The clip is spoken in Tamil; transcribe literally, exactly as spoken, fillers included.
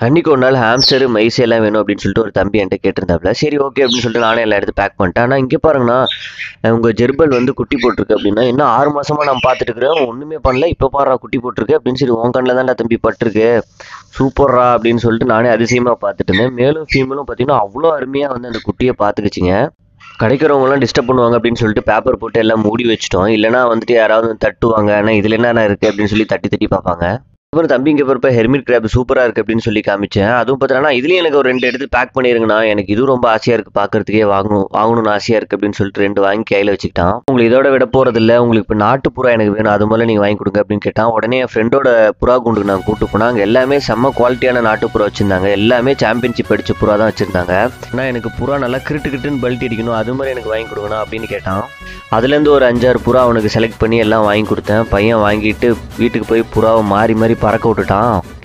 அன்றைக்கி ஒரு நாள் ஹாம்ஸ்டரு மைஸ் எல்லாம் வேணும் அப்படின்னு சொல்லிட்டு ஒரு தம்பி என்கிட்ட கேட்டிருந்தாப்புல. சரி ஓகே அப்படின்னு சொல்லிட்டு நானே எல்லாம் எடுத்து பேக் பண்ணிட்டேன். ஆனால் இங்கே பாருங்கண்ணா, உங்கள் ஜெர்பல் வந்து குட்டி போட்டிருக்கு அப்படின்னா, இன்னும் ஆறு மாதமாக நான் பார்த்துட்டு இருக்கிறேன், ஒன்றுமே பண்ணல, இப்போ பாடுறா குட்டி போட்டிருக்கு அப்படின்னு சொல்லி உன் கண்ணில் தான்டா தம்பி பட்டிருக்கு, சூப்பர்ரா அப்படின்னு சொல்லிட்டு நானே அதிசயமாக பார்த்துட்டு இருந்தேன். மேலும் ஃபீமேலும் பார்த்தீங்கன்னா அவ்வளோ அருமையாக வந்து அந்த குட்டியை பார்த்துக்குச்சிங்க. கிடைக்கிறவங்களாம் டிஸ்டர்ப் பண்ணுவாங்க அப்படின்னு சொல்லிட்டு பேப்பர் போட்டு எல்லாம் மூடி வச்சிட்டோம். இல்லைனா வந்துட்டு யாராவது தட்டுவாங்க, ஆனால் இதில் என்னென்ன இருக்குது அப்படின்னு சொல்லி தட்டி தட்டி பார்ப்பாங்க. அப்புறம் தம்பி இங்கே போகிறப்ப ஹெர்மிட் கிராப் சூப்பராக இருக்குது அப்படின்னு சொல்லி காமிச்சேன். அதுவும் பார்த்தீங்கன்னா இதுலேயும் எனக்கு ஒரு ரெண்டு எடுத்து பேக் பண்ணிருங்கண்ணா, எனக்கு இது ரொம்ப ஆசையாக இருக்குது, பார்க்கறதுக்கே வாங்கணும் வாங்கணும்னு ஆசையாக இருக்குது அப்படின்னு சொல்லிட்டு ரெண்டு வாங்கி கையில் வச்சுக்கிட்டான். உங்களுக்கு இதோட விட போகிறதில்ல, உங்களுக்கு இப்போ நாட்டு புறா எனக்கு வேணும், அது முதல்ல நீங்கள் வாங்கி கொடுங்க அப்படின்னு கேட்டான். உடனே என் ஃப்ரெண்டோட புறா குண்டுக்கு நான் கூப்பிட்டு போனால் அங்கே எல்லாமே செம்ம குவாலிட்டியான நாட்டு புறா வச்சுருந்தாங்க. எல்லாமே சாம்பியன்ஷிப் அடித்த புறா தான் வச்சுருந்தாங்க. ஆனால் எனக்கு புறா நல்லா கிரிட்டு கிட்டுன்னு பல்ட்டி அடிக்கணும், அது மாதிரி எனக்கு வாங்கி கொடுக்கணும் அப்படின்னு கேட்டான். அதுலேருந்து ஒரு அஞ்சாறு புறா அவனுக்கு செலக்ட் பண்ணி எல்லாம் வாங்கி கொடுத்தேன். பையன் வாங்கிட்டு வீட்டுக்கு போய் புறாவை மாறி மாறி பறக்க விட்டுட்டான்.